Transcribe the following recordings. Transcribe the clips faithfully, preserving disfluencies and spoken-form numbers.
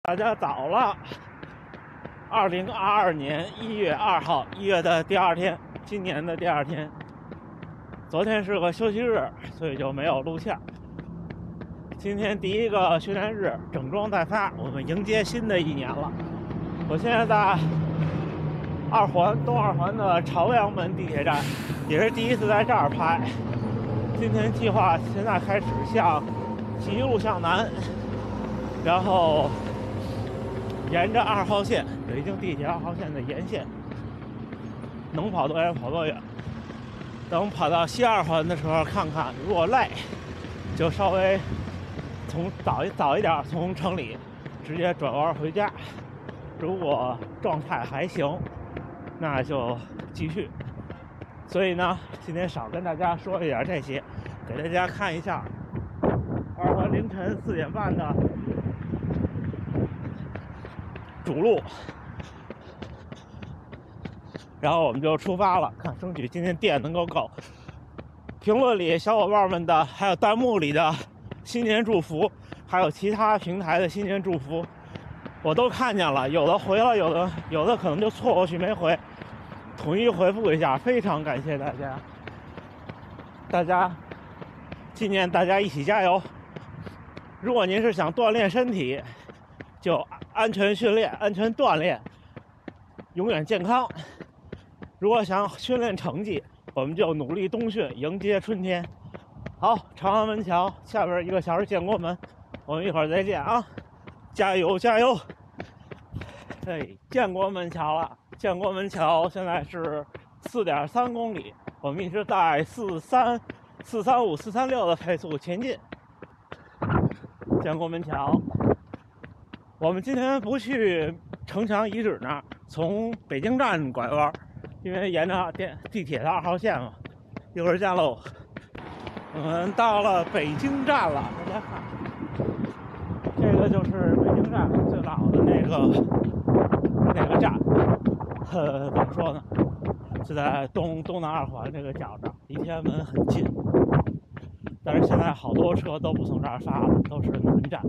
大家早了。二零二二年一月二号，一月的第二天，今年的第二天。昨天是个休息日，所以就没有录像。今天第一个训练日，整装待发，我们迎接新的一年了。我现在在二环东二环的朝阳门地铁站，也是第一次在这儿拍。今天计划现在开始向一路向南，然后沿着二号线，北京地铁二号线的沿线，能跑多远跑多远。等跑到西二环的时候，看看如果累，就稍微从早一早一点从城里直接转弯回家。如果状态还行，那就继续。所以呢，今天少跟大家说一点这些，给大家看一下二环凌晨四点半的主路。然后我们就出发了，看争取今天电能够够。评论里小伙伴们的，还有弹幕里的新年祝福，还有其他平台的新年祝福，我都看见了，有的回了，有的有的可能就错过去没回，统一回复一下，非常感谢大家。大家今年大家一起加油。如果您是想锻炼身体，就安全训练、安全锻炼，永远健康。如果想训练成绩，我们就努力冬训，迎接春天。好，朝阳门桥下边一个小时建国门，我们一会儿再见啊！加油加油！哎，建国门桥了，建国门桥现在是四点三公里，我们一直在四三四三五四三六的配速前进。建国门桥，我们今天不去城墙遗址那儿，从北京站拐弯。因为沿着电地铁的二号线嘛，一会儿见喽。我们到了北京站了，大家看，这个就是北京站最老的那个那个站，呃，怎么说呢？就在东东南二环这个角上，离天安门很近。但是现在好多车都不从这儿发了，都是南站。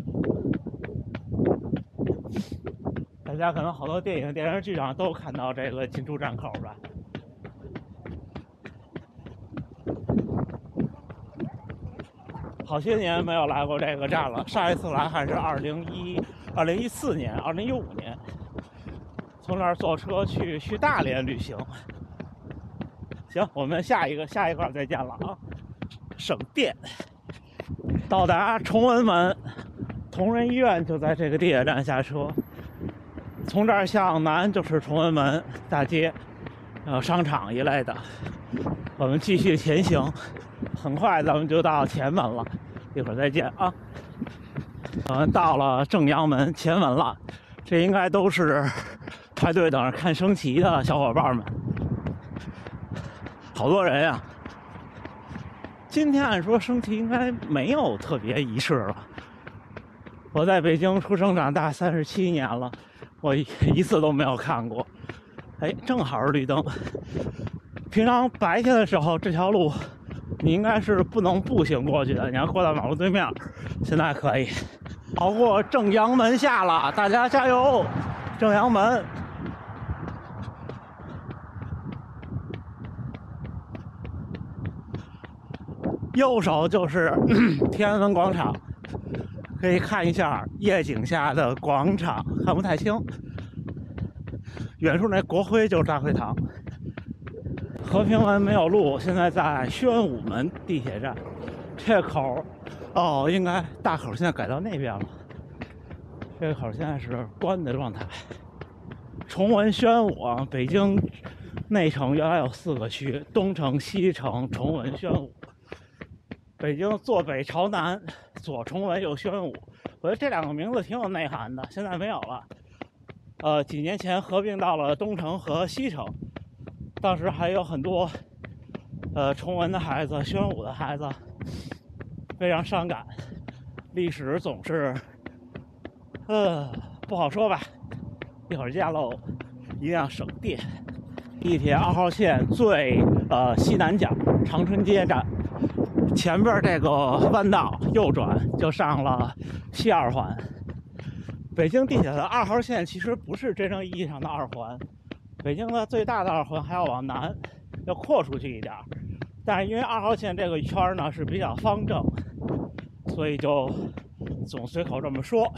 大家可能好多电影、电视剧上都看到这个进出站口吧。好些年没有来过这个站了，上一次来还是二零一二零一四年、二零一五年，从那儿坐车去去大连旅行。行，我们下一个下一块再见了啊！省电。到达崇文门，同仁医院就在这个地铁站下车。从这儿向南就是崇文门大街，还有商场一类的。我们继续前行，很快咱们就到前门了，一会儿再见啊！我们到了正阳门前门了，这应该都是排队等着看升旗的小伙伴们，好多人呀、啊！今天按说升旗应该没有特别仪式了。我在北京出生长大三十七年了。我一次都没有看过，哎，正好是绿灯。平常白天的时候，这条路你应该是不能步行过去的，你要过到马路对面。现在可以跑过正阳门下了，大家加油！正阳门，右手就是天安门广场。可以看一下夜景下的广场，看不太清。远处那国徽就是大会堂。和平门没有路，现在在宣武门地铁站。这口，哦，应该大口现在改到那边了。这个口现在是关的状态。崇文宣武啊，北京内城原来有四个区：东城、西城、崇文、宣武。北京坐北朝南，左崇文右宣武，我觉得这两个名字挺有内涵的，现在没有了。呃，几年前合并到了东城和西城，当时还有很多呃崇文的孩子、宣武的孩子，非常伤感。历史总是呃不好说吧，一会儿见喽，一定要省电。地铁二号线最呃西南角长春街站。前边这个弯道右转就上了西二环， 北京地铁的二号线其实不是真正意义上的二环，北京的最大的二环还要往南，要扩出去一点。但是因为二号线这个圈呢是比较方正，所以就总随口这么说。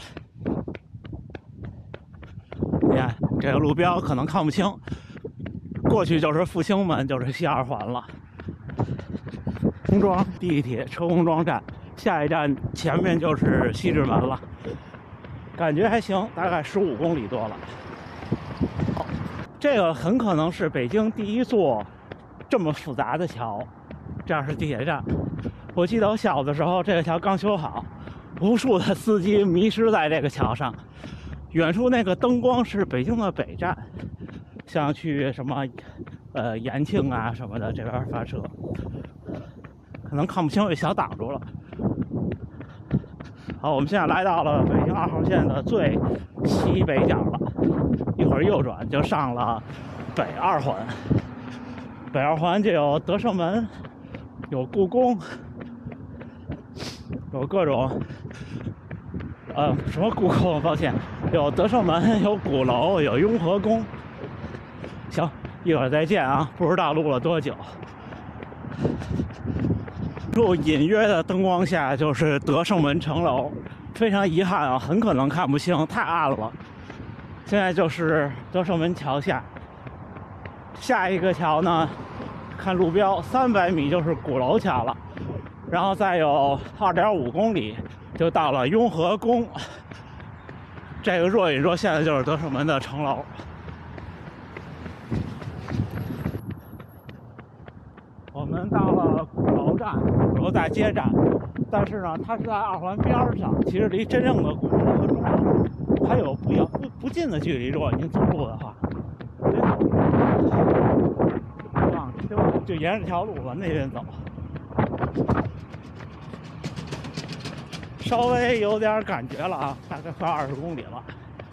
你看这个路标可能看不清，过去就是复兴门，就是西二环了。工庄地铁车公庄站，下一站前面就是西直门了。感觉还行，大概十五公里多了。这个很可能是北京第一座这么复杂的桥。这样是地铁站。我记得我小的时候，这个桥刚修好，无数的司机迷失在这个桥上。远处那个灯光是北京的北站，像去什么呃延庆啊什么的这边发射，可能看不清，被小挡住了。好，我们现在来到了北京二号线的最西北角了，一会儿右转就上了北二环。北二环就有德胜门，有故宫，有各种呃什么故宫，抱歉，有德胜门，有鼓楼，有雍和宫。行，一会儿再见啊！不知道录了多久。入隐约的灯光下就是德胜门城楼，非常遗憾啊，很可能看不清，太暗了。现在就是德胜门桥下，下一个桥呢，看路标三百米就是鼓楼桥了，然后再有二点五公里就到了雍和宫。这个若隐若现的就是德胜门的城楼。我们到了鼓楼站，鼓楼大街站，但是呢，它是在二环边上，其实离真正的鼓楼和钟楼还有不遥不不近的距离。如果您走路的话，往就就沿着这条路往那边走，稍微有点感觉了啊，大概快二十公里了。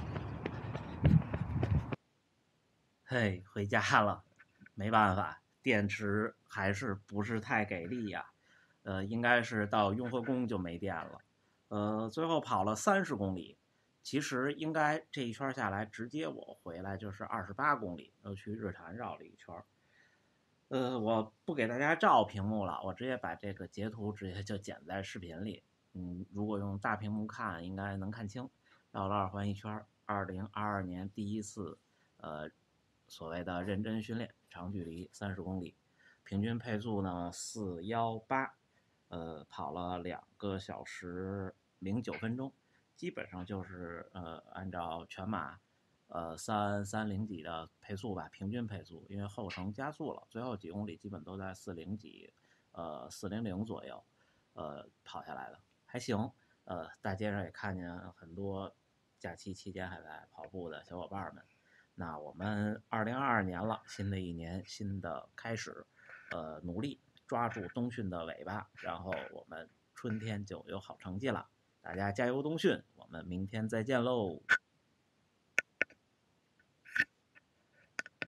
嘿，回家了，没办法。电池还是不是太给力呀、啊，呃，应该是到雍和宫就没电了，呃，最后跑了三十公里，其实应该这一圈下来，直接我回来就是二十八公里，又去日坛绕了一圈，呃，我不给大家照屏幕了，我直接把这个截图直接就剪在视频里，嗯，如果用大屏幕看，应该能看清，绕了二环一圈，二零二二年第一次，呃。所谓的认真训练，长距离三十公里，平均配速呢四幺八，呃，跑了两个小时零九分钟，基本上就是呃按照全马呃三三零几的配速吧，平均配速，因为后程加速了，最后几公里基本都在四零几，呃四零零左右，呃跑下来的还行，呃大街上也看见很多假期期间还在跑步的小伙伴们。那我们二零二二年了，新的一年，新的开始，呃，努力抓住冬训的尾巴，然后我们春天就有好成绩了。大家加油冬训，我们明天再见喽！